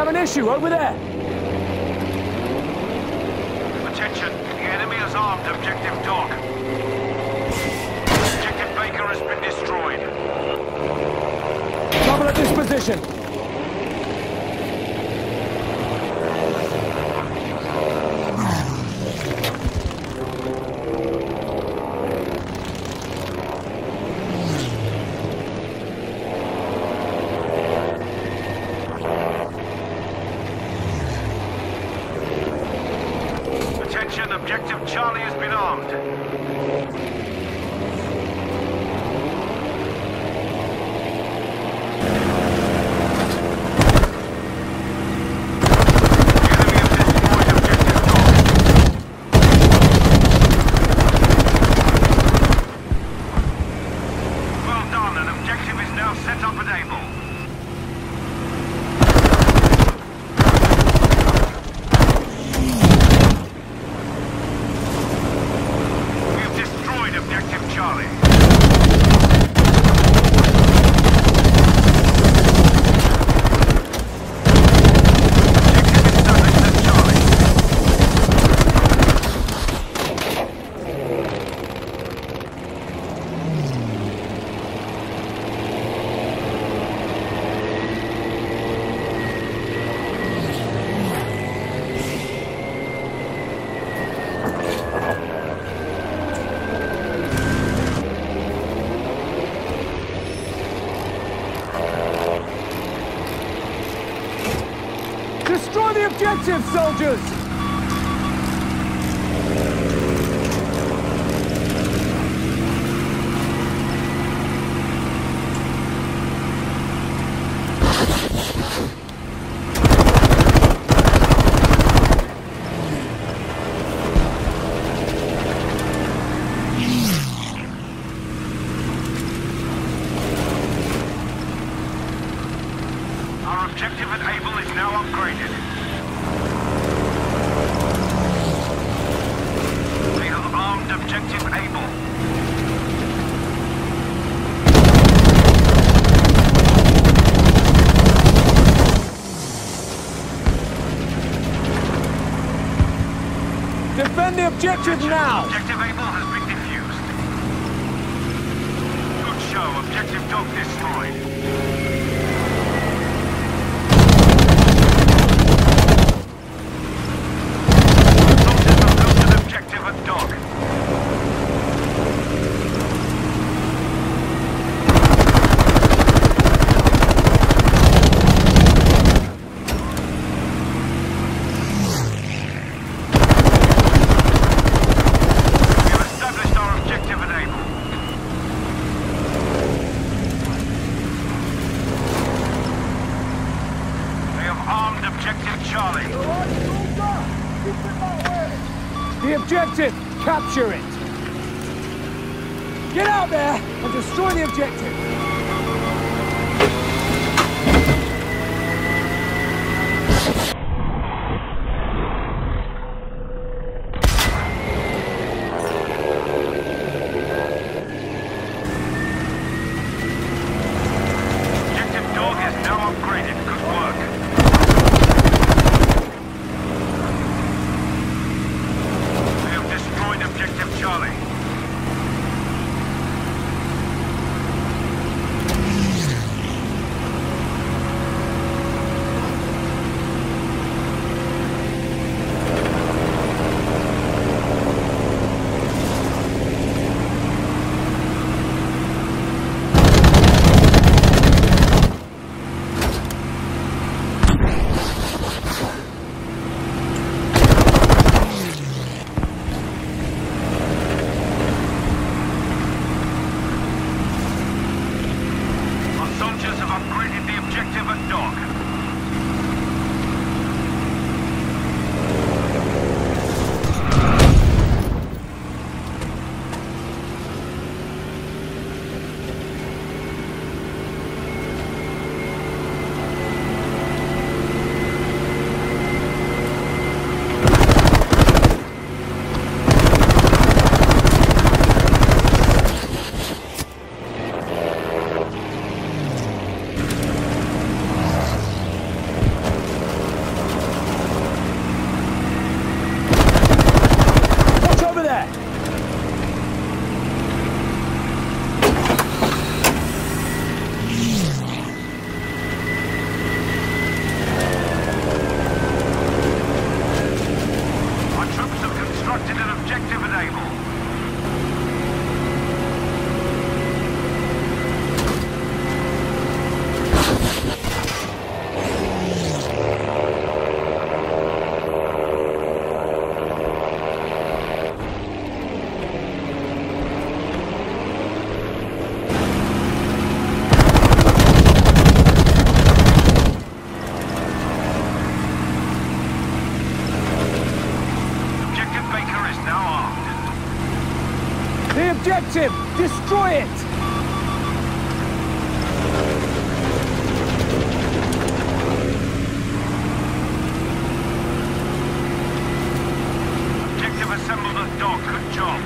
have an issue over there. Attention, the enemy has armed Objective Dog. Objective Baker has been destroyed. Trouble at this position. Attention, Objective Charlie has been armed. Destroy the objective, soldiers! Our objective at Able is now upgraded. We have armed Objective Able. Defend the objective now! Objective Able has been defused. Good show. Objective Dog destroyed. Objective Charlie. The objective! Capture it! Get out there and destroy the objective! Objective Dog is now upgraded. Good work. Objective Charlie. Upgraded the objective at Dog. objective! Destroy it! Objective assembled at dock. Good job.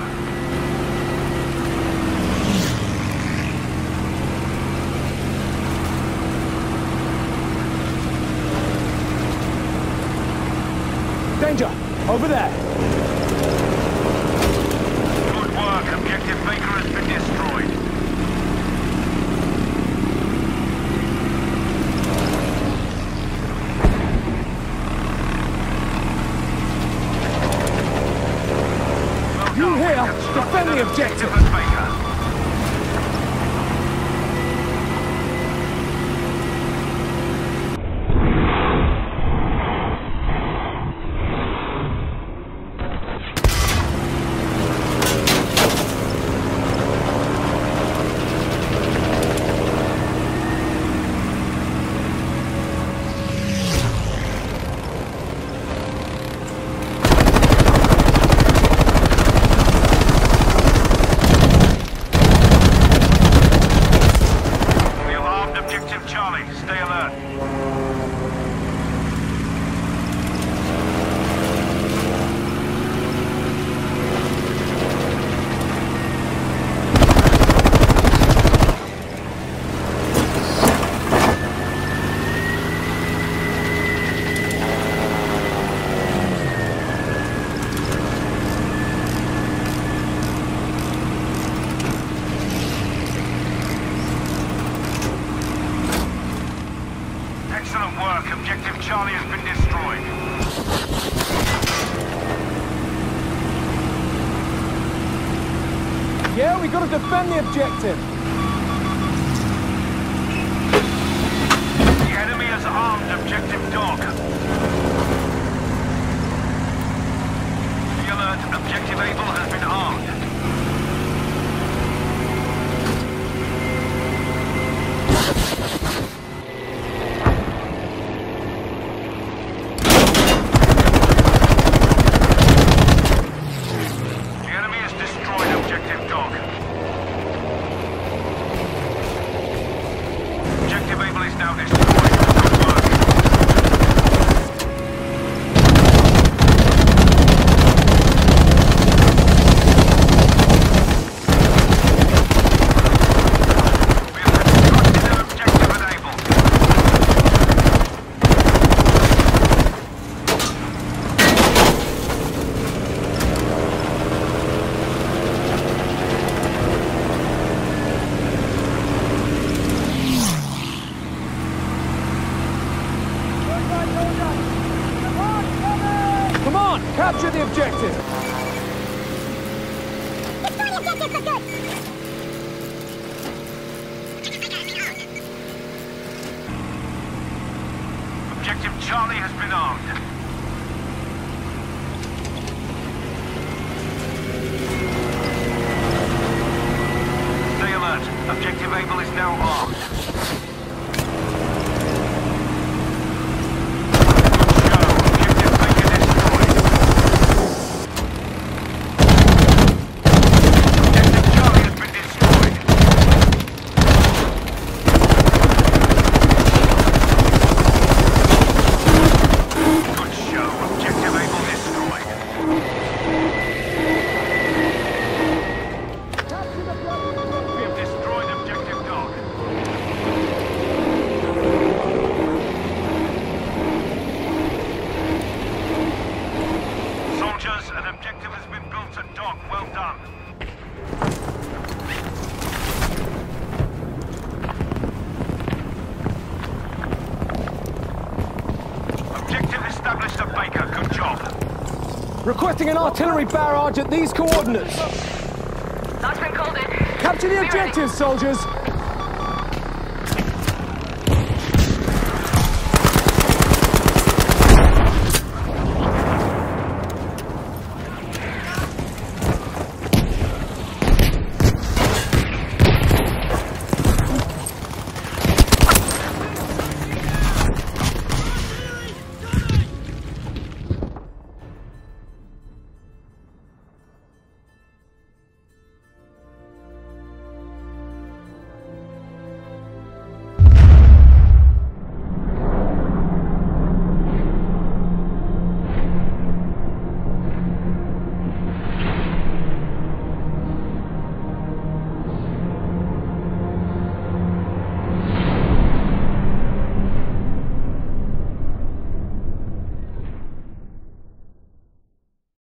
Danger! Over there! Good work. Objective Baker has been destroyed. Well You done. here, We constructed defend the an objective. at Baker. We have armed objective Charlie. Stay alert. Excellent work. Objective Charlie has been destroyed. Yeah, we gotta defend the objective! The enemy has armed objective Dog. Be alert. Objective Able has been armed. The enemy has destroyed objective Dog. Objective Able is now destroyed. Good work. We have constructed an objective at Able. Come on, capture the objective! Objective Charlie has been armed. Stay alert. Objective Able is now armed. Good show. Objective Baker destroyed. Objective Charlie has been destroyed. Good show. Objective Able destroyed. We have destroyed objective Dog. Soldiers, an objective has been built at Dog. Well done. Objective established at Baker. Good job. Requesting an artillery barrage at these coordinates! That's been called in. Capture the Be ready. objective, soldiers!